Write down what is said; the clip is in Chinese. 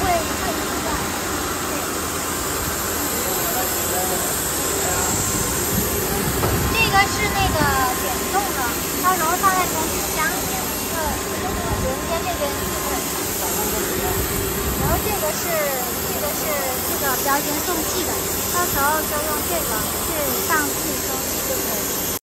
出来。这个是那个点动的，到时候放在那种纸箱里面，连接这边对。然后这个是这个标间送气的，到时候就用这个去上气收气就可以了。